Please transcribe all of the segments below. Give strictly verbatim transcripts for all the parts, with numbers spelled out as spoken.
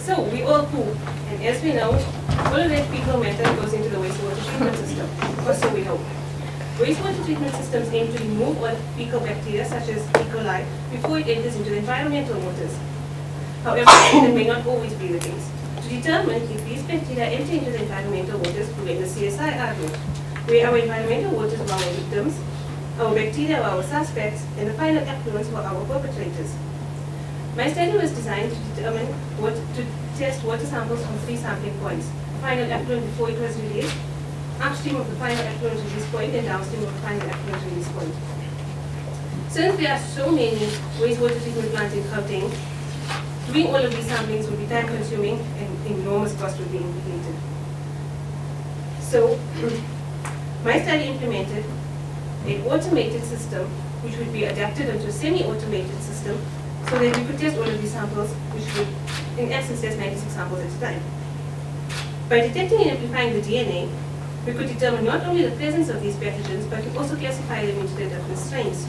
So we all poop, and as we know, all of that fecal matter goes into the wastewater treatment system, or so we hope. Wastewater treatment systems aim to remove all fecal bacteria, such as E. coli, before it enters into the environmental waters. However, that may not always be the case. To determine if these bacteria enter into the environmental waters, we went the C S I R route, where our environmental waters were our victims, our bacteria were our suspects, and the final effluents were our perpetrators. My study was designed to determine what to test water samples from three sampling points: final effluent before it was released, upstream of the final effluent release point, and downstream of the final effluent release point. Since there are so many wastewater treatment plants in Gauteng, doing all of these samplings would be time consuming and enormous cost would be implicated. So, my study implemented an automated system which would be adapted into a semi-automated system so that we could test all of these samples, which would, in essence, test ninety-six samples at a time. By detecting and amplifying the D N A, we could determine not only the presence of these pathogens, but we also classify them into their different strains.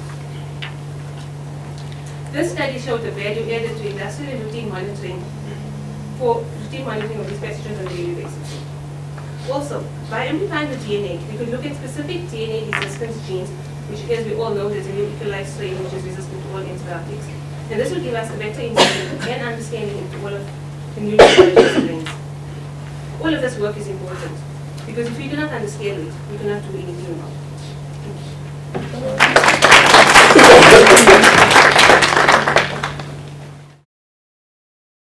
This study showed the value added to industrial and routine monitoring for routine monitoring of these pathogens on a daily basis. Also, by amplifying the D N A, we could look at specific D N A resistance genes, which, as we all know, there's a new E. coli strain which is resistant to all antibiotics. And this will give us a better insight and understanding into all of the new strains. All of this work is important, because if we do not understand it, we cannot do anything about it.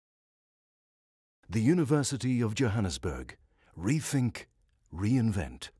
The University of Johannesburg. Rethink, reinvent.